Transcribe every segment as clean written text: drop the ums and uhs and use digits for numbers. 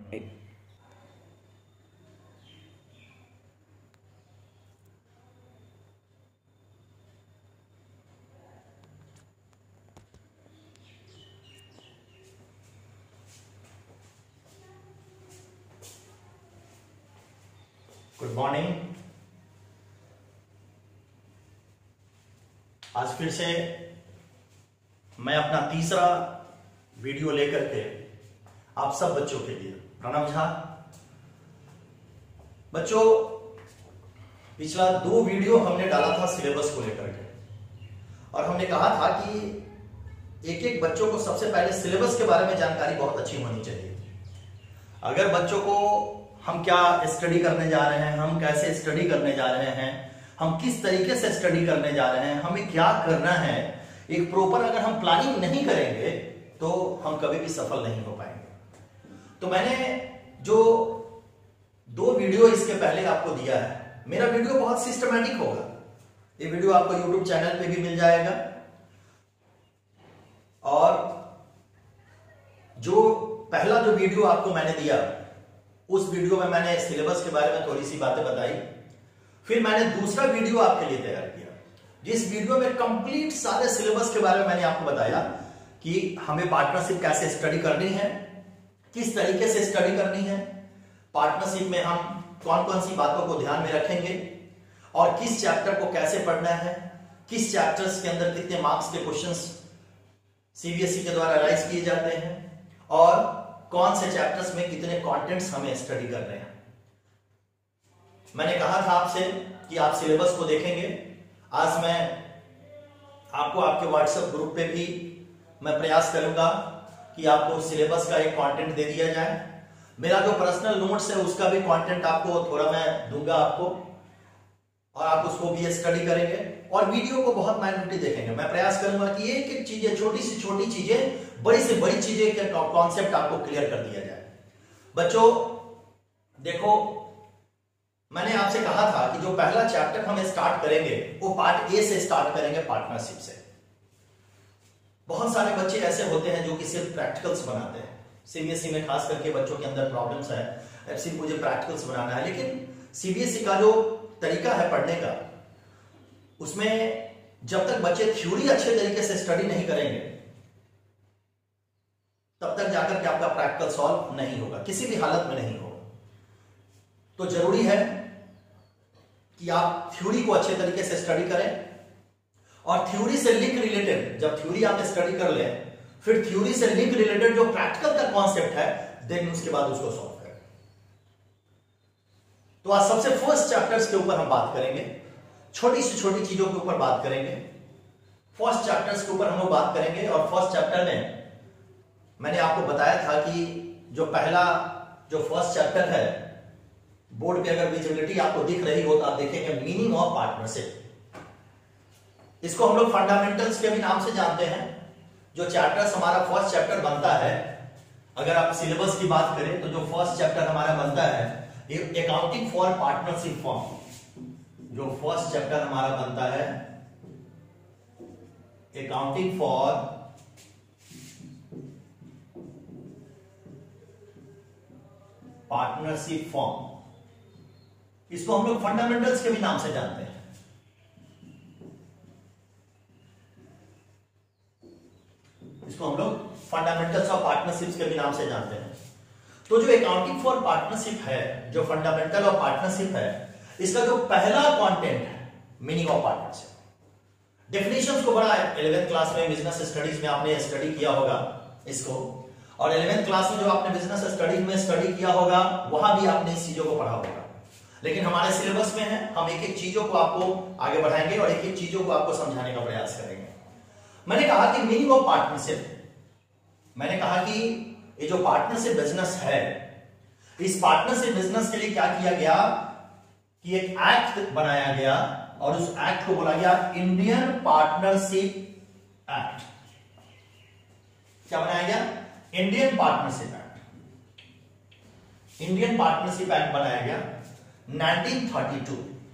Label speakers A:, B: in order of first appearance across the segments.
A: Good morning. आज फिर से मैं अपना तीसरा वीडियो लेकर के आप सब बच्चों के लिए। प्रणव झा। बच्चों, पिछला 2 वीडियो हमने डाला था सिलेबस को लेकर के, और हमने कहा था कि एक एक बच्चों को सबसे पहले सिलेबस के बारे में जानकारी बहुत अच्छी होनी चाहिए। अगर बच्चों को हम क्या स्टडी करने जा रहे हैं, हम कैसे स्टडी करने जा रहे हैं, हम किस तरीके से स्टडी करने जा रहे हैं, हमें क्या करना है, एक प्रॉपर अगर हम प्लानिंग नहीं करेंगे तो हम कभी भी सफल नहीं हो पाएंगे। तो मैंने जो 2 वीडियो इसके पहले आपको दिया है, मेरा वीडियो बहुत सिस्टमैटिक होगा। ये वीडियो आपको यूट्यूब चैनल पे भी मिल जाएगा, और जो पहला जो वीडियो आपको मैंने दिया, उस वीडियो में मैंने सिलेबस के बारे में थोड़ी सी बातें बताई। फिर मैंने दूसरा वीडियो आपके लिए तैयार किया, जिस वीडियो में कंप्लीट सारे सिलेबस के बारे में मैंने आपको बताया कि हमें पार्टनरशिप कैसे स्टडी करनी है, किस तरीके से स्टडी करनी है, पार्टनरशिप में हम कौन कौन सी बातों को ध्यान में रखेंगे, और किस चैप्टर को कैसे पढ़ना है, किस चैप्टर्स के अंदर कितने मार्क्स के क्वेश्चंस सीबीएसई के द्वारा राइज किए जाते हैं, और कौन से चैप्टर्स में कितने कंटेंट्स हमें स्टडी करने हैं। मैंने कहा था आपसे कि आप सिलेबस को देखेंगे। आज मैं आपको आपके व्हाट्सएप ग्रुप पे भी मैं प्रयास करूंगा कि आपको सिलेबस का एक कंटेंट दे दिया जाए। मेरा जो पर्सनल नोट्स है उसका भी कंटेंट आपको थोड़ा मैं दूंगा आपको, और आप उसको भी स्टडी करेंगे, और वीडियो को बहुत माइन्यूटली देखेंगे। मैं प्रयास करूंगा कि एक एक चीजें, छोटी से छोटी चीजें, बड़ी से बड़ी चीजें के कॉन्सेप्ट आपको क्लियर कर दिया जाए। बच्चों देखो, मैंने आपसे कहा था कि जो पहला चैप्टर हम स्टार्ट करेंगे वो पार्ट ए से स्टार्ट करेंगे, पार्टनरशिप से। बहुत सारे बच्चे ऐसे होते हैं जो कि सिर्फ प्रैक्टिकल्स बनाते हैं। सीबीएसई में खास करके बच्चों के अंदर प्रॉब्लम्स है, सिर्फ मुझे प्रैक्टिकल्स बनाना है। लेकिन सीबीएसई का जो तरीका है पढ़ने का, उसमें जब तक बच्चे थ्योरी अच्छे तरीके से स्टडी नहीं करेंगे, तब तक जाकर के आपका प्रैक्टिकल सॉल्व नहीं होगा, किसी भी हालत में नहीं होगा। तो जरूरी है कि आप थ्योरी को अच्छे तरीके से स्टडी करें, और थ्योरी से लिंक रिलेटेड, जब थ्योरी आप स्टडी कर लें, फिर थ्योरी से लिंक रिलेटेड जो प्रैक्टिकल का कॉन्सेप्ट है, देन उसके बाद उसको सॉल्व करें। तो आज सबसे फर्स्ट चैप्टर्स के ऊपर हम बात करेंगे, छोटी से छोटी चीजों के ऊपर बात करेंगे। फर्स्ट चैप्टर्स के ऊपर हम लोग बात करेंगे, और फर्स्ट चैप्टर में मैंने आपको बताया था कि जो पहला जो फर्स्ट चैप्टर है, बोर्ड पे अगर विजिबिलिटी आपको दिख रही हो तो आप देखेंगे मीनिंग ऑफ पार्टनरशिप। इसको हम लोग फंडामेंटल्स के भी नाम से जानते हैं। जो चैप्टर्स हमारा फर्स्ट चैप्टर बनता है, अगर आप सिलेबस की बात करें तो जो फर्स्ट चैप्टर हमारा बनता है, अकाउंटिंग फॉर पार्टनरशिप फॉर्म। जो फर्स्ट चैप्टर हमारा बनता है, अकाउंटिंग फॉर पार्टनरशिप फॉर्म, इसको हम लोग फंडामेंटल्स के भी नाम से जानते हैं। इसको हम लोग फंडामेंटल्स ऑफ पार्टनरशिप्स के भी नाम से जानते हैं। तो जो अकाउंटिंग फॉर पार्टनरशिप है, जो फंडामेंटल ऑफ पार्टनरशिप है, इसका जो पहला कंटेंट है, मीनिंग ऑफ पार्टनरशिप। डेफिनेशंस को बड़ा 11th क्लास में बिजनेस स्टडीज में आपने स्टडी किया होगा इसको, और 11th क्लास में जो आपने बिजनेस स्टडीज में स्टडी किया होगा, वहां भी आपने इस चीजों को पढ़ा होगा। लेकिन हमारे सिलेबस में है, हम एक एक चीजों को आपको आगे बढ़ाएंगे और एक एक चीजों को आपको समझाने का प्रयास करेंगे। मैंने कहा कि मीनिंग ऑफ पार्टनरशिप, मैंने कहा कि ये जो पार्टनरशिप बिजनेस है, इस पार्टनरशिप बिजनेस के लिए क्या किया गया कि एक एक्ट बनाया गया, और उस एक्ट को बोला गया इंडियन पार्टनरशिप एक्ट। क्या बनाया गया? Indian partnership act. Indian partnership act बनाया गया 1932।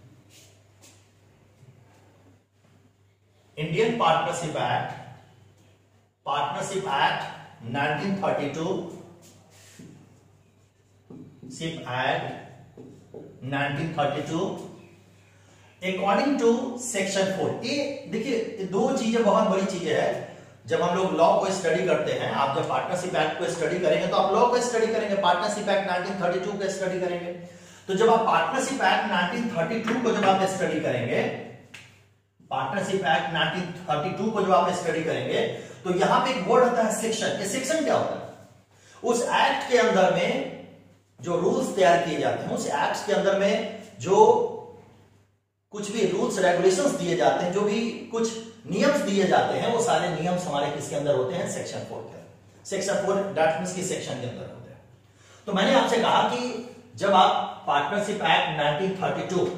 A: Indian partnership act, partnership act 1932 act 1932 according to section 4। ये देखिए दो चीजें बहुत बड़ी चीजें हैं। जब हम लोग लॉ को स्टडी करते हैं, आप जब पार्टनरशिप एक्ट को स्टडी करेंगे तो आप लॉ को स्टडी करेंगे, पार्टनरशिप एक्ट 1932 को स्टडी करेंगे। तो जब आप पार्टनरशिप एक्ट 1932 को जब आप स्टडी करेंगे, पार्टनरशिप एक्ट 1932 को जब आप स्टडी करेंगे तो यहां पे एक वर्ड आता है सेक्शन। ये सेक्शन क्या होता है? उस एक्ट के अंदर में जो रूल्स तैयार किए जाते हैं, उस एक्ट के अंदर में जो कुछ भी रूल्स रेगुलेशंस दिए जाते हैं, जो भी कुछ नियम्स दिए जाते हैं, वो सारे नियम्स हमारे किसके अंदर होते हैं? सेक्शन 4 के अंदर। सेक्शन 4 दैट मींस की सेक्शन के अंदर होते हैं। तो मैंने आपसे कहा कि जब आप पार्टनरशिप एक्ट 1932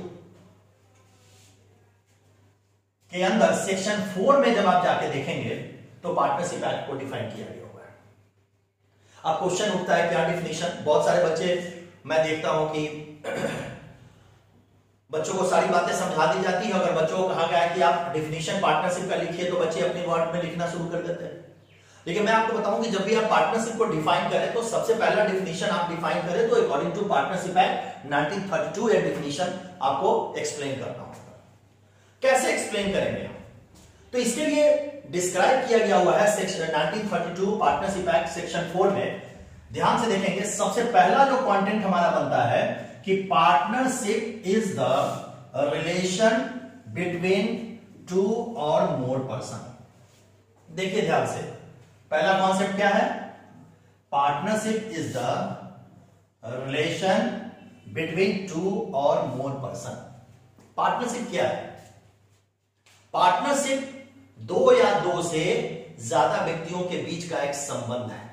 A: के अंदर सेक्शन 4 में जब आप जाके देखेंगे तो पार्टनरशिप एक्ट को डिफाइन किया गया हुआ है। अब क्वेश्चन उठता है क्या डिफिनेशन? बहुत सारे बच्चे मैं देखता हूं कि बच्चों को सारी बातें समझा दी जाती है। अगर बच्चों को कहा गया है कि आप डिफिनेशन पार्टनरशिप का लिखिए तो बच्चे अपने वर्ड में लिखना शुरू कर देते हैं। लेकिन मैं आपको बताऊं कि जब भी आप पार्टनरशिप को डिफाइन करें तो सबसे पहला डिफिनेशन आप डिफाइन करें तो अकॉर्डिंग टू पार्टनरशिप एक्ट 1932 एक डिफिनेशन आपको एक्सप्लेन करना होगा। कैसे एक्सप्लेन करेंगे हम? तो इसके लिए डिस्क्राइब किया गया हुआ है सेक्शन 1932 पार्टनरशिप एक्ट सेक्शन 4 में। ध्यान से देखेंगे, सबसे पहला जो कंटेंट हमारा बनता है कि partnership is the relation between two or more person. देखिए ध्यान से, पहला कॉन्सेप्ट क्या है? Partnership is the relation between two or more person. Partnership क्या है? पार्टनरशिप दो या दो से ज्यादा व्यक्तियों के बीच का एक संबंध है।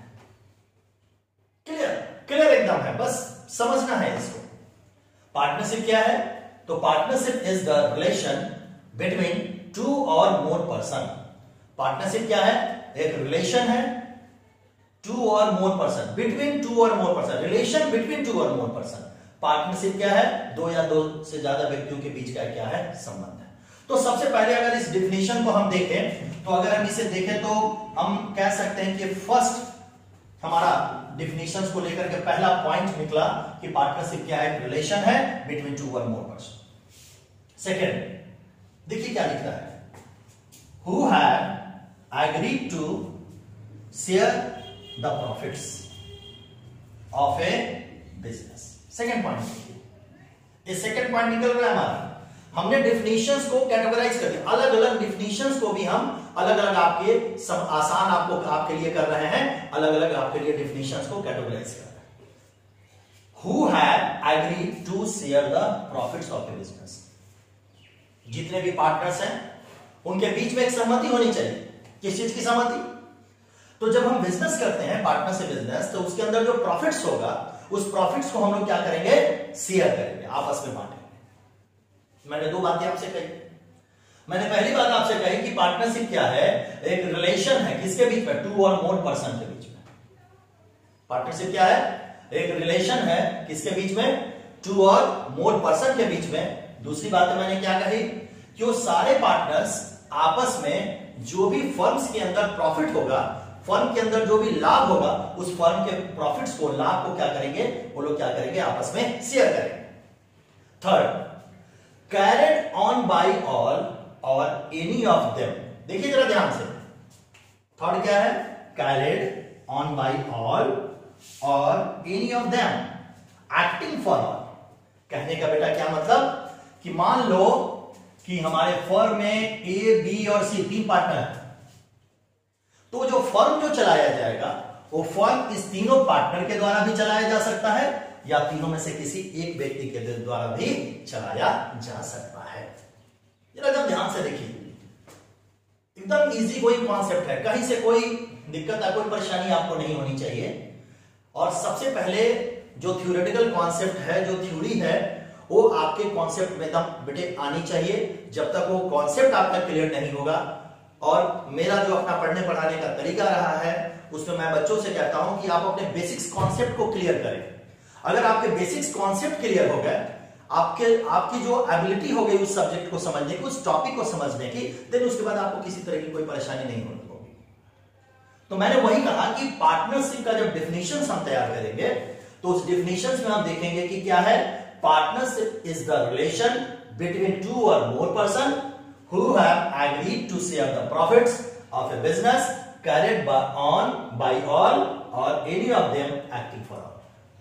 A: क्लियर? क्लियर एकदम है, बस समझना है इसको। पार्टनरशिप क्या है? तो partnership is the relation between two or more person. Partnership क्या है? एक रिलेशन है to or more person, between two or more person, relation between two or more person. Partnership क्या है? दो या दो से ज्यादा व्यक्तियों के बीच का क्या है? संबंध है। तो सबसे पहले अगर इस डिफिनेशन को हम देखें तो अगर हम इसे देखें तो हम कह सकते हैं कि फर्स्ट हमारा डिफिनेशंस को लेकर के पहला पॉइंट निकला कि पार्टनरशिप क्या है? रिलेशन है between two or more person. Second देखिए क्या लिखा है, who have agreed to share the profits of a business। Second point देखिए, ये सेकेंड पॉइंट निकल रहा है हमारा। हमने डिफिनेशंस को कैटेगराइज कर दिया, अलग अलग डिफिनेशंस को भी हम अलग अलग आपके सब आसान आपको आपके लिए कर रहे हैं, अलग अलग आपके लिए डिफिनेशंस को कैटेगराइज कर रहे हैं। Who have agreed to share the profits of a business. जितने भी पार्टनर्स हैं उनके बीच में एक सहमति होनी चाहिए। किस चीज की सहमति? तो जब हम बिजनेस करते हैं पार्टनर से बिजनेस, तो उसके अंदर जो प्रॉफिट्स होगा उस प्रॉफिट्स को हम लोग क्या करेंगे? शेयर करेंगे, आपस में बांटेंगे। मैंने दो बातें आपसे कही। मैंने पहली बात आपसे कही कि पार्टनरशिप क्या है? एक रिलेशन है किसके बीच में? टू और मोर पर्सन के बीच में। पार्टनरशिप क्या है? एक रिलेशन है किसके बीच में? टू और मोर पर्सन के बीच में। दूसरी बात मैंने क्या कही कि वो सारे पार्टनर्स आपस में जो भी फर्म्स के अंदर प्रॉफिट होगा, फर्म के अंदर जो भी लाभ होगा, उस फर्म के प्रॉफिट्स को, लाभ को क्या करेंगे? वो लोग क्या करेंगे? आपस में शेयर करेंगे। Third, carried on by all or any of them. देखिए जरा ध्यान से, थर्ड क्या है? Carried on by all or any of them acting for all. कहने का बेटा क्या मतलब कि मान लो कि हमारे फर्म में ए, बी और सी तीन पार्टनर हैं, तो जो फर्म जो चलाया जाएगा वो फर्म इस तीनों पार्टनर के द्वारा भी चलाया जा सकता है या तीनों में से किसी एक व्यक्ति के द्वारा भी चलाया जा सकता है। एकदम ध्यान से देखिए, एकदम इजी कोई कॉन्सेप्ट है, कहीं से कोई दिक्कत या कोई परेशानी आपको नहीं होनी चाहिए। और सबसे पहले जो थ्योरेटिकल कॉन्सेप्ट है, जो थ्योरी है, वो आपके कॉन्सेप्ट में एकदम बेटे आनी चाहिए। जब तक वो कॉन्सेप्ट आपका क्लियर नहीं होगा, और मेरा जो अपना पढ़ने पढ़ाने का तरीका रहा है उसमें मैं बच्चों से कहता हूं कि आप अपने बेसिक्स कॉन्सेप्ट को क्लियर करें। अगर आपके बेसिक्स कॉन्सेप्ट क्लियर हो गए, आपकी जो एबिलिटी हो गई उस सब्जेक्ट को समझने की, उस टॉपिक को समझने की, देन उसके बाद आपको किसी तरह की कोई परेशानी नहीं होगी। तो मैंने वही कहा कि पार्टनरशिप का जब डेफिनेशन हम तैयार करेंगे तो उस डिफिनेशन में हम देखेंगे कि क्या है, partnership is the relation between two or more person who have agreed to share the profits of a business carried by all or any of them acting for all.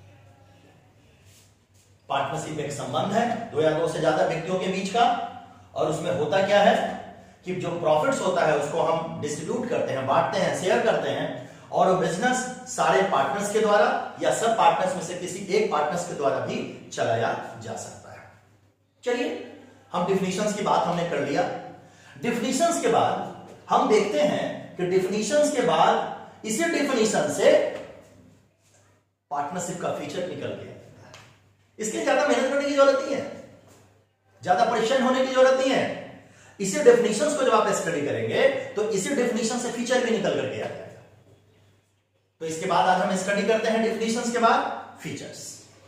A: Partnership एक संबंध है दो या दो से ज्यादा व्यक्तियों के बीच का, और उसमें होता क्या है कि जो प्रॉफिट्स होता है उसको हम डिस्ट्रीब्यूट करते हैं, बांटते हैं, शेयर करते हैं, और वो बिजनेस सारे पार्टनर्स के द्वारा या सब पार्टनर्स में से किसी एक पार्टनर्स के द्वारा भी चलाया जा सकता है। चलिए, हम डिफिनीशंस की बात हमने कर लिया। डिफिनीशंस के बाद हम देखते हैं कि डिफिनीशंस के बाद इसी डिफिनीशन से पार्टनरशिप का फीचर निकल के आता है। इसके ज्यादा मेहनत करने की जरूरत नहीं है, ज्यादा परेशान होने की जरूरत नहीं है। इसी डेफिनेशंस को जब आप स्टडी करेंगे तो इसी डेफिनेशन से फीचर भी निकल करके आ जाएगा। तो इसके बाद आज हम स्टडी करते हैं डेफिनेशंस के बाद फीचर्स।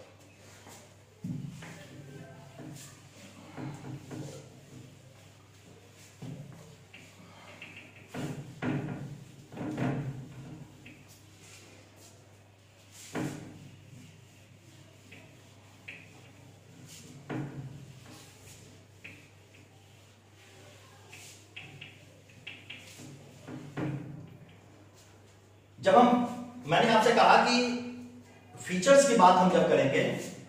A: जब मैंने आपसे कहा कि फीचर्स की बात हम जब करेंगे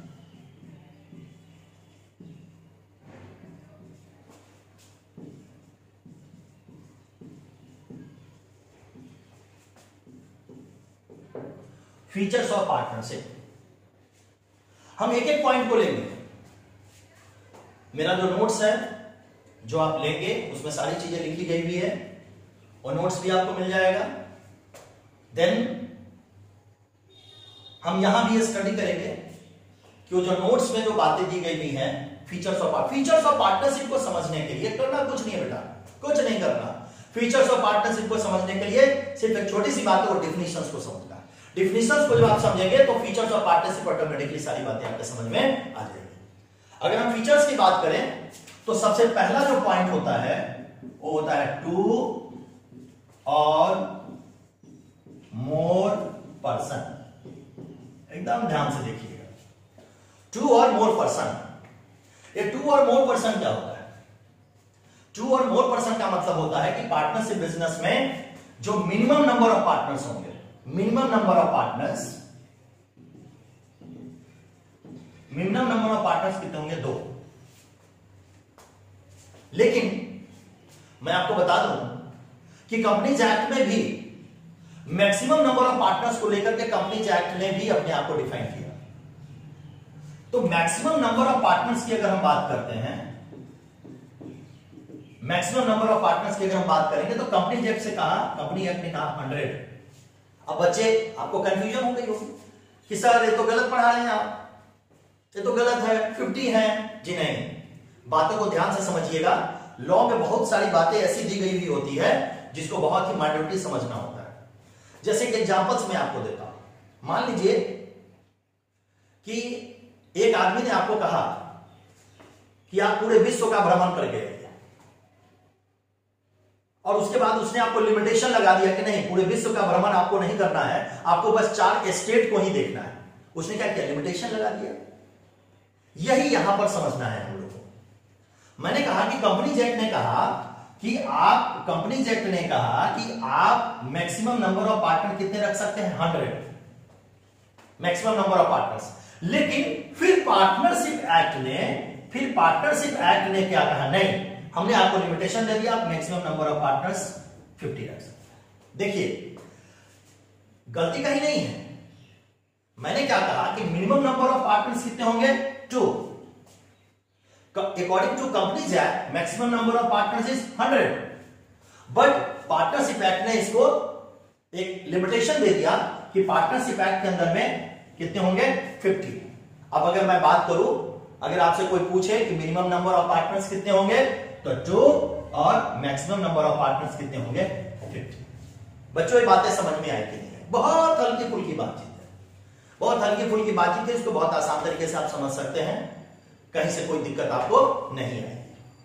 A: फीचर्स ऑफ पार्टनरशिप, हम एक एक पॉइंट को लेंगे। मेरा जो नोट्स है जो आप लेंगे उसमें सारी चीजें लिखी गई हुई है, और नोट्स भी आपको मिल जाएगा। देन हम यहां भी स्टडी करेंगे कि वो जो नोट्स में जो बातें दी गई हुई हैं फीचर्स ऑफ पार्टनरशिप को समझने के लिए करना कुछ नहीं है बेटा, कुछ नहीं करना। फीचर्स ऑफ पार्टनरशिप को समझने के लिए सिर्फ एक छोटी सी बात है, और डिफिनीशंस को समझना। डिफिनीशंस को जब आप समझेंगे तो फीचर्स ऑफ पार्टनरशिप ऑटोमेटिकली सारी बातें आपके समझ में आ जाएगी। अगर हम फीचर्स की बात करें तो सबसे पहला जो पॉइंट होता है वो होता है टू और मोर पर्सन। एकदम ध्यान से देखिएगा, टू और मोर पर्सन। ये टू और मोर पर्सन क्या होता है? टू और मोर पर्सन का मतलब होता है कि पार्टनरशिप बिजनेस में जो मिनिमम नंबर ऑफ पार्टनर्स होंगे, मिनिमम नंबर ऑफ पार्टनर्स कितने होंगे? दो। लेकिन मैं आपको बता दूं कि कंपनीज एक्ट में भी मैक्सिमम नंबर ऑफ पार्टनर्स को लेकर के कंपनीज एक्ट ने भी अपने आप को डिफाइन किया। तो मैक्सिमम नंबर ऑफ पार्टनर्स की अगर हम बात करते हैं, मैक्सिमम नंबर ऑफ पार्टनर्स की अगर हम बात करेंगे तो कंपनीज एक्ट से कहा, कंपनी एक्ट ने कहा 100। अब बच्चे आपको कंफ्यूजन हो गई होगी कि सर ये तो गलत पढ़ा रहे हैं आप, ये तो गलत है, 50 है। जी नहीं, बातों को ध्यान से समझिएगा। लॉ में बहुत सारी बातें ऐसी दी गई हुई होती है जिसको बहुत ही माइन्यूटली समझना होता है। जैसे कि एग्जांपल्स मैं आपको देता हूं। मान लीजिए कि एक आदमी ने आपको कहा कि आप पूरे विश्व का भ्रमण करके आइए, और उसके बाद उसने आपको लिमिटेशन लगा दिया कि नहीं, पूरे विश्व का भ्रमण आपको नहीं करना है, आपको बस 4 स्टेट को ही देखना है। उसने क्या किया? लिमिटेशन लगा दिया। यही यहां पर समझना है हम लोगों को। मैंने कहा कि कंपनीज एक्ट ने कहा कि आप, कंपनीज एक्ट ने कहा कि आप मैक्सिमम नंबर ऑफ पार्टनर कितने रख सकते हैं? 100 मैक्सिमम नंबर ऑफ पार्टनर्स। लेकिन फिर पार्टनरशिप एक्ट ने क्या कहा? नहीं, हमने आपको लिमिटेशन दे दिया, आप मैक्सिमम नंबर ऑफ पार्टनर्स 50 रख सकते हैं। देखिए, गलती कहीं नहीं है। मैंने क्या कहा कि मिनिमम नंबर ऑफ पार्टनर्स कितने होंगे? 2। According to companies act maximum number of partners is 100, but partnership act ने इसको एक लिमिटेशन दे दिया कि पार्टनरशिप एक्ट के अंदर में कितने होंगे? 50। अब अगर मैं बात करूं, अगर आपसे कोई पूछे कि मिनिमम नंबर ऑफ पार्टनर्स कितने होंगे, तो 2 और मैक्सिमम नंबर ऑफ पार्टनर्स कितने होंगे? 50। बच्चों, ये बातें समझ में आई कि नहीं? बहुत हल्की फुल्की बातचीत है, बहुत हल्की फुल्की बातचीत है। इसको बहुत आसान तरीके से आप समझ सकते हैं, कहीं से कोई दिक्कत आपको नहीं आएगी।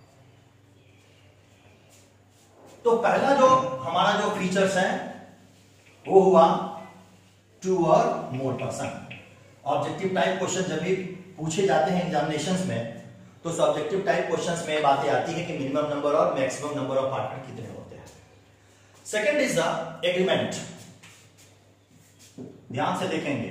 A: तो पहला जो हमारा जो फीचर्स है वो हुआ two or more person. Objective type question जब भी पूछे जाते हैं एग्जामिनेशंस में, तो उस ऑब्जेक्टिव टाइप क्वेश्चंस में बातें आती है कि मिनिमम नंबर और मैक्सिमम नंबर ऑफ पार्टनर कितने होते हैं। Second is the agreement. ध्यान से देखेंगे,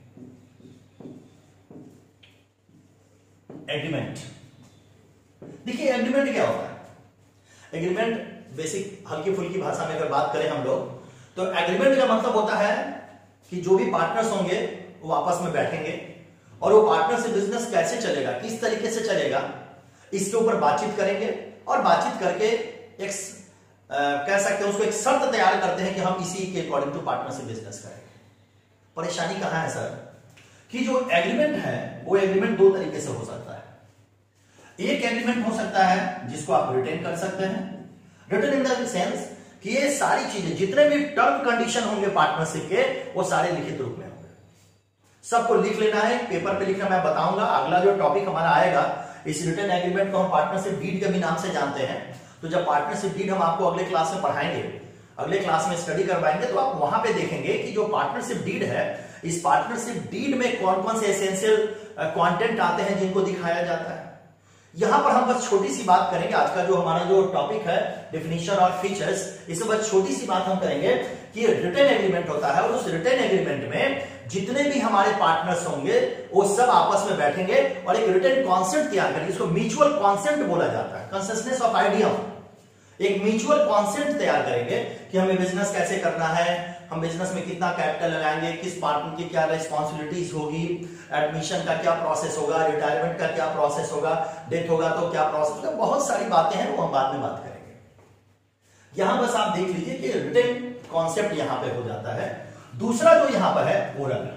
A: एग्रीमेंट। देखिए एग्रीमेंट क्या होता है। एग्रीमेंट बेसिक हल्की फुल्की भाषा में अगर बात करें हम लोग, तो एग्रीमेंट का मतलब होता है कि जो भी पार्टनर्स होंगे वो आपस में बैठेंगे और वो पार्टनर से बिजनेस कैसे चलेगा, किस तरीके से चलेगा, इसके ऊपर बातचीत करेंगे और बातचीत करके एक कह सकते हैं उसको एक शर्त तैयार करते हैं कि हम इसी के अकॉर्डिंग टू पार्टनर से बिजनेस करेंगे। परेशानी कहां है सर, कि जो एग्रीमेंट है वो एग्रीमेंट दो तरीके से हो सकता है। एक एग्रीमेंट हो सकता है जिसको आप रिटेन कर सकते हैं, रिटन इन द सेंस कि ये सारी चीजें जितने भी टर्म कंडीशन होंगे पार्टनरशिप के वो सारे लिखित रूप में होंगे। सबको लिख लेना है, पेपर पे लिखना मैं बताऊंगा। अगला जो टॉपिक हमारा आएगा, इस रिटन एग्रीमेंट को हम पार्टनरशिप डीड के भी नाम से जानते हैं। तो जब पार्टनरशिप डीड हम आपको अगले क्लास में पढ़ाएंगे, अगले क्लास में स्टडी करवाएंगे, तो आप वहां पे देखेंगे कि जो पार्टनरशिप डीड है, इस पार्टनरशिप डीड में कौन कौन से एसेंशियल कंटेंट आते हैं जिनको दिखाया जाता है। यहां पर हम बस छोटी सी बात करेंगे। आज का जो हमारा जो टॉपिक है डेफिनेशन और फीचर्स, इसमें बस छोटी सी बात हम करेंगे कि रिटन एग्रीमेंट होता है और उस रिटन एग्रीमेंट में जितने भी हमारे पार्टनर्स होंगे वो सब आपस में बैठेंगे और एक रिटन कॉन्सेप्ट तैयार करेंगे। इसको म्यूचुअल कॉन्सेप्ट बोला जाता है, कंसिस्टेंस ऑफ आइडिया। एक म्यूचुअल कॉन्सेप्ट तैयार करेंगे कि हमें बिजनेस कैसे करना है, हम बिजनेस में कितना कैपिटल लगाएंगे, किस पार्टनर की क्या रिस्पॉन्सिबिलिटीज होगी, एडमिशन का क्या प्रोसेस होगा, रिटायरमेंट का क्या प्रोसेस होगा, डेथ होगा तो क्या प्रोसेस होगा। बहुत सारी बातें हैं, वो हम बाद में बात करेंगे। यहां बस आप देख लीजिए कि रिटन कॉन्सेप्ट यहां पे हो जाता है। दूसरा जो यहां पर है ओरल।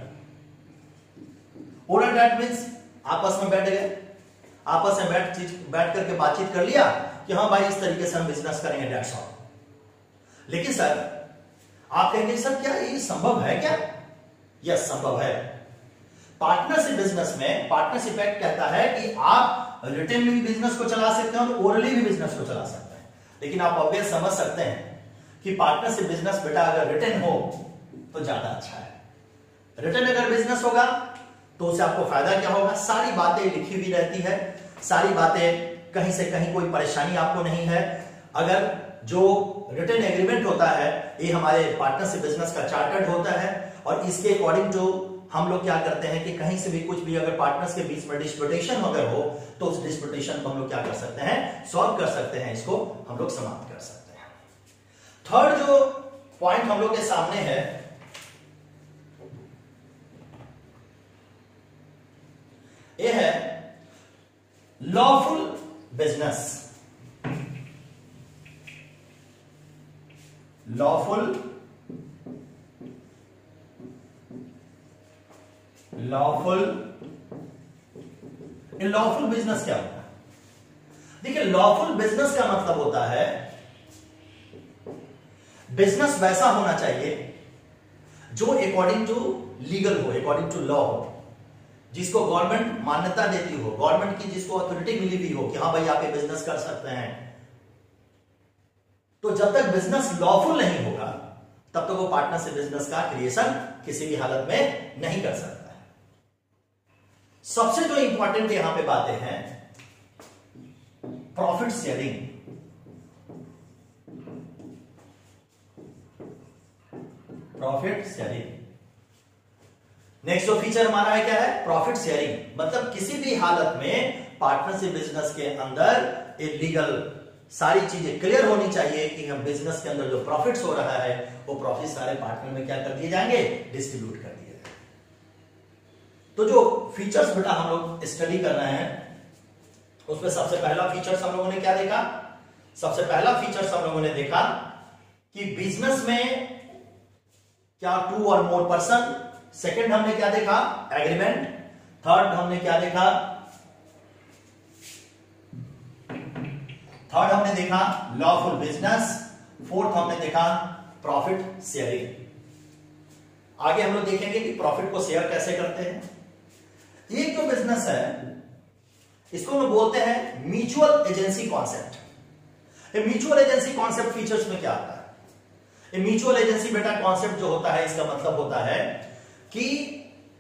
A: ओरल दैट मींस आपस में बैठ गए, आपस में बैठ करके बातचीत कर लिया कि हाँ भाई इस तरीके से हम बिजनेस करेंगे, दैट्स ऑल। लेकिन सर आप कहेंगे सर क्या ये संभव है क्या? यस संभव है। पार्टनरशिप बिजनेस में पार्टनरशिप एक्ट कहता है कि आप रिटन में भी बिजनेस को चला सकते हैं और ओरली भी बिजनेस को चला सकते हैं। लेकिन आप ऑब्वियस समझ सकते हैं कि पार्टनरशिप बिजनेस बेटा अगर रिटन हो तो ज्यादा अच्छा है। रिटन अगर बिजनेस होगा तो उससे आपको फायदा क्या होगा, सारी बातें लिखी हुई रहती है, सारी बातें कहीं से कहीं कोई परेशानी आपको नहीं है। अगर जो रिटन एग्रीमेंट होता है ये हमारे पार्टनरशिप बिजनेस का चार्टर्ड होता है और इसके अकॉर्डिंग जो हम लोग क्या करते हैं कि कहीं से भी कुछ भी अगर पार्टनर्स के बीच में डिस्प्यूटेशन अगर हो तो उस डिस्प्यूटेशन को हम लोग क्या कर सकते हैं, सॉल्व कर सकते हैं, इसको हम लोग समाप्त कर सकते हैं। थर्ड जो पॉइंट हम लोग के सामने है ये है लॉफुल बिजनेस। लॉफुल बिजनेस क्या होता है? देखिए लॉफुल बिजनेस का मतलब होता है बिजनेस वैसा होना चाहिए जो अकॉर्डिंग टू लीगल हो, अकॉर्डिंग टू लॉ हो, जिसको गवर्नमेंट मान्यता देती हो, गवर्नमेंट की जिसको अथॉरिटी मिली हुई हो कि हाँ भाई आप ये बिजनेस कर सकते हैं। तो जब तक बिजनेस लॉफुल नहीं होगा तब तक वो पार्टनरशिप बिजनेस का क्रिएशन किसी भी हालत में नहीं कर सकता है। सबसे जो इंपॉर्टेंट यहां पे बातें हैं profit sharing. Profit sharing next जो फीचर हमारा है क्या है, प्रॉफिट शेयरिंग। मतलब किसी भी हालत में पार्टनरशिप बिजनेस के अंदर इलीगल सारी चीजें क्लियर होनी चाहिए कि हम बिजनेस के अंदर जो प्रॉफिट्स हो रहा है वो प्रॉफिट सारे पार्टनर में क्या कर दिए जाएंगे, डिस्ट्रीब्यूट कर दिए जाएंगे। तो जो फीचर्स बेटा हम लोग स्टडी कर रहे हैं उसमें सबसे पहला फीचर्स हम लोगों ने क्या देखा, सबसे पहला फीचर्स हम लोगों ने देखा कि बिजनेस में क्या to or more person. Second हमने क्या देखा, एग्रीमेंट। थर्ड हमने क्या देखा, थर्ड हमने देखा लॉफुल बिजनेस। फोर्थ हमने देखा प्रॉफिट शेयरिंग। आगे हम लोग देखेंगे कि प्रॉफिट को शेयर कैसे करते हैं। ये जो बिजनेस है इसको हम बोलते हैं म्यूचुअल एजेंसी कॉन्सेप्ट। ये म्यूचुअल एजेंसी कॉन्सेप्ट फीचर्स में क्या आता है, ये म्यूचुअल एजेंसी बेटा कॉन्सेप्ट जो होता है इसका मतलब होता है कि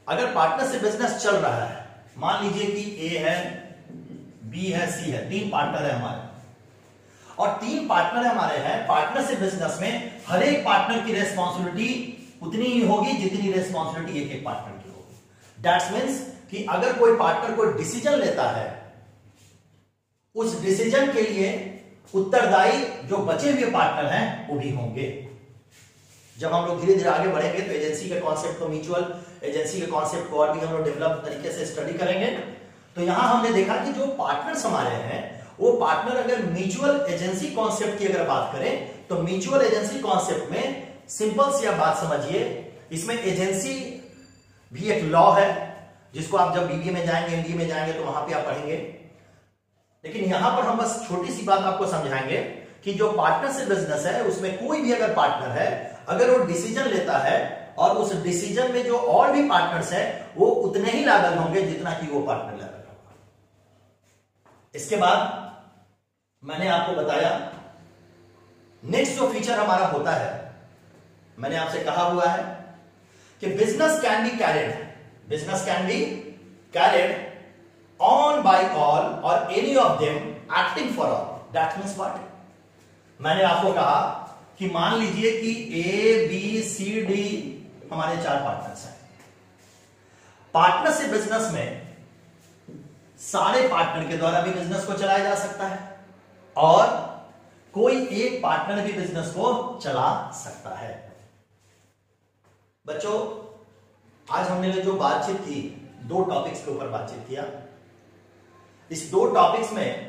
A: अगर पार्टनरशिप बिजनेस चल रहा है, मान लीजिए कि ए है, बी है, सी है, 3 पार्टनर है हमारे, और 3 पार्टनर हमारे हैं। पार्टनरशिप बिजनेस में हर एक पार्टनर की रेस्पॉन्सिबिलिटी उतनी ही होगी जितनी रेस्पॉन्सिबिलिटी एक पार्टनर की होगी। दैट्स मीन्स कि अगर कोई पार्टनर कोई डिसीजन लेता है, उस डिसीजन के लिए उत्तरदायी जो बचे हुए पार्टनर हैं वो भी होंगे। जब हम लोग धीरे धीरे आगे बढ़ेंगे तो एजेंसी के कॉन्सेप्ट को, म्यूचुअल एजेंसी के कॉन्सेप्ट को और भी हम लोग डेवलप तरीके से स्टडी करेंगे। तो यहां हमने देखा कि जो पार्टनर्स हमारे हैं वो पार्टनर, अगर म्यूचुअल एजेंसी कॉन्सेप्ट की अगर बात करें तो म्यूचुअल एजेंसी कॉन्सेप्ट में सिंपल सी आप बात समझिए, इसमें एजेंसी भी एक लॉ है जिसको आप जब बीबीए में जाएंगे, एमबीए में जाएंगे तो वहां पे आप पढ़ेंगे। लेकिन यहां पर हम बस छोटी सी बात आपको समझाएंगे कि जो पार्टनरशिप बिजनेस है उसमें कोई भी अगर पार्टनर है, अगर वो डिसीजन लेता है और उस डिसीजन में जो और भी पार्टनर्स हैं वो उतने ही लायबल होंगे जितना कि वो पार्टनर लायबल होगा। इसके बाद मैंने आपको बताया नेक्स्ट जो फीचर हमारा होता है, मैंने आपसे कहा हुआ है कि business can be carried on by all or any of them acting for all. That means what? मैंने आपको कहा कि मान लीजिए कि ए बी सी डी हमारे 4 पार्टनर्स हैं। पार्टनरशिप बिजनेस में सारे पार्टनर के द्वारा भी बिजनेस को चलाया जा सकता है और कोई एक पार्टनर भी बिजनेस को चला सकता है। बच्चों, आज हमने जो बातचीत की, 2 टॉपिक्स के ऊपर बातचीत किया। इस 2 टॉपिक्स में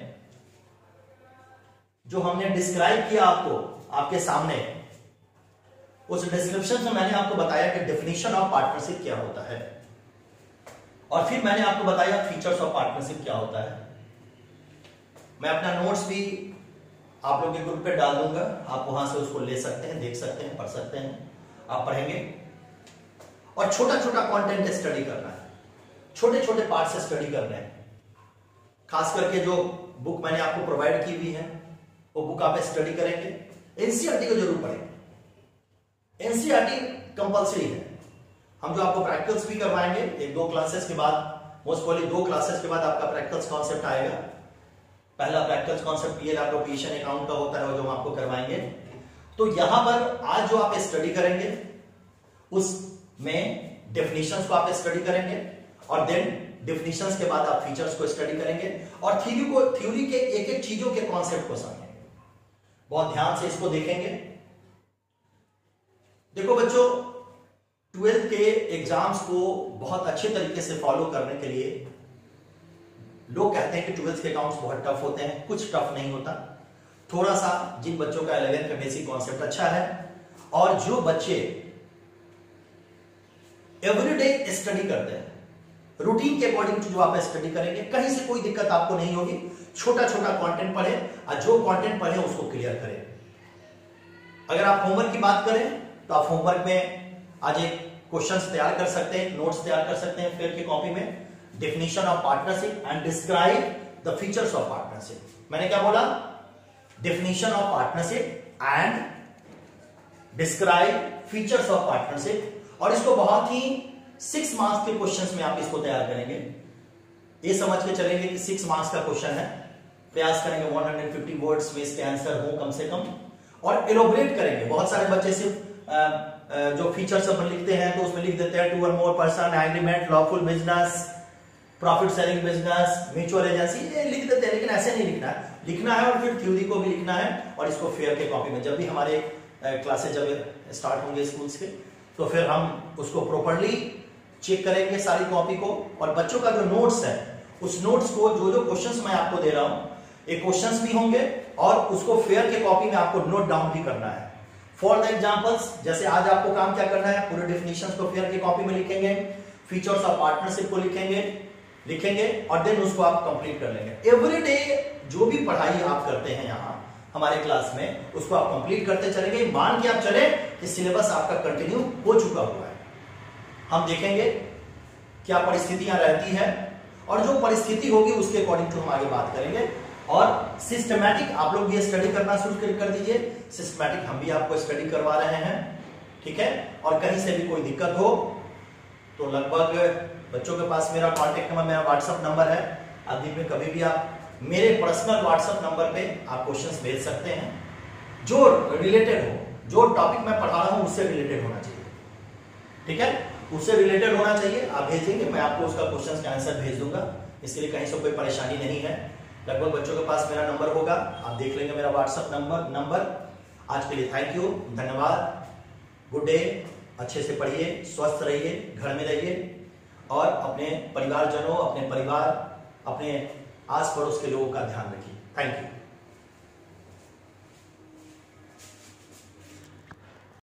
A: जो हमने डिस्क्राइब किया आपके सामने, उस डिस्क्रिप्शन में मैंने आपको बताया कि डेफिनेशन ऑफ पार्टनरशिप क्या होता है और फिर मैंने आपको बताया फीचर्स ऑफ पार्टनरशिप क्या होता है। मैं अपना नोट्स भी आप लोग के ग्रुप पे डाल दूंगा, आप वहां से उसको ले सकते हैं, देख सकते हैं, पढ़ सकते हैं। आप पढ़ेंगे और छोटा छोटा कंटेंट स्टडी करना है, छोटे छोटे पार्ट से स्टडी करना है। खास करके जो बुक मैंने आपको प्रोवाइड की हुई है वो बुक आप स्टडी करेंगे। एनसीईआरटी को जरूर पढ़ेंगे, एनसीईआरटी कंपल्सरी है। हम जो आपको प्रैक्टिकल्स भी करवाएंगे 1-2 क्लासेस के बाद, मोस्ट प्रोबेबली 2 क्लासेस के बाद आपका प्रैक्टिकल्स कॉन्सेप्ट आएगा। पहला practicals concept PL appropriation account का होता है जो हम आपको करवाएंगे। तो यहां पर आज जो आप स्टडी करेंगे उसमें डेफिनेशंस को आप स्टडी करेंगे और देन डेफिनेशंस के बाद आप फीचर्स को स्टडी करेंगे और थ्योरी के एक एक चीजों के कॉन्सेप्ट को समझेंगे। बहुत ध्यान से इसको देखेंगे। देखो बच्चों, 12th के एग्जाम्स को बहुत अच्छे तरीके से फॉलो करने के लिए लोग कहते हैं कि 12th के अकाउंट्स बहुत टफ होते हैं। कुछ टफ नहीं होता। थोड़ा सा जिन बच्चों का 11th का बेसिक कॉन्सेप्ट अच्छा है और जो बच्चे एवरीडे स्टडी करते हैं, रूटीन के अकॉर्डिंग जो आप स्टडी करेंगे, कहीं से कोई दिक्कत आपको नहीं होगी। छोटा छोटा कंटेंट पढ़े और जो कंटेंट पढ़े उसको क्लियर करें। अगर आप होमवर्क की बात करें तो आप होमवर्क में आज एक क्वेश्चंस तैयार कर सकते हैं, नोट्स तैयार कर सकते हैं फेयर की कॉपी में। Definition of partnership and describe the features of partnership. मैंने क्या बोला? Definition of partnership and describe features of partnership. और इसको बहुत ही 6 मार्क्स के क्वेश्चंस में आप इसको तैयार करेंगे। ये समझ के चलेंगे कि 6 मार्क्स का क्वेश्चन है, प्रयास करेंगे 150 वर्ड्स में इसके आंसर हो कम से कम और एलोबरेट करेंगे। बहुत सारे बच्चे सिर्फ जो फीचर सब लिखते हैं तो उसमें लिख देते हैं 2 or more person, agreement, lawful business, profit selling business, mutual agency, ये लिख देते हैं। लेकिन ऐसे नहीं लिखना है, लिखना है और फिर थ्योरी को भी लिखना है और इसको फेयर के कॉपी में। जब भी हमारे क्लासेस जब स्टार्ट होंगे स्कूल्स के तो फिर हम उसको प्रॉपर्ली चेक करेंगे सारी कॉपी को। और बच्चों का जो नोट्स है उस नोट्स को, जो जो क्वेश्चंस मैं आपको दे रहा हूं, ये क्वेश्चंस भी होंगे और उसको फेयर के कॉपी में आपको नोट डाउन भी करना है। फॉर द एग्जांपल्स, जैसे आज आपको काम क्या करना है, पूरे डेफिनेशंस को फेयर की कॉपी में लिखेंगे, फीचर्स ऑफ पार्टनरशिप को लिखेंगे और देन उसको आप कंप्लीट कर लेंगे। एवरीडे जो भी पढ़ाई आप करते हैं यहाँ हमारे क्लास में, उसको आप कंप्लीट करते चलेंगे। मान के आप चले कि सिलेबस आपका कंटिन्यू हो चुका हुआ है। हम देखेंगे क्या परिस्थितियां रहती है और जो परिस्थिति होगी उसके अकॉर्डिंग टू हम आगे बात करेंगे। और सिस्टमैटिक आप लोग भी स्टडी करना शुरू कर दीजिए। सिस्टमैटिक हम भी आपको स्टडी करवा रहे हैं, ठीक है। और कहीं से भी कोई दिक्कत हो तो लगभग बच्चों के पास मेरा कॉन्टेक्ट नंबर, मेरा व्हाट्सएप नंबर है। अब दिन में कभी भी आप मेरे पर्सनल व्हाट्सएप नंबर पे आप क्वेश्चंस भेज सकते हैं, जो रिलेटेड हो, जो टॉपिक मैं पढ़ा रहा हूं उससे रिलेटेड होना चाहिए, ठीक है, उससे रिलेटेड होना चाहिए। आप भेजेंगे, मैं आपको उसका क्वेश्चन का आंसर भेज दूंगा, इसके लिए कहीं से कोई परेशानी नहीं है। लगभग बच्चों के पास मेरा नंबर होगा, आप देख लेंगे मेरा व्हाट्सएप नंबर। आज के लिए थैंक यू, धन्यवाद, गुड डे। अच्छे से पढ़िए, स्वस्थ रहिए, घर में रहिए और अपने परिवारजनों, अपने परिवार, अपने आस पड़ोस के लोगों का ध्यान रखिए। Thank you.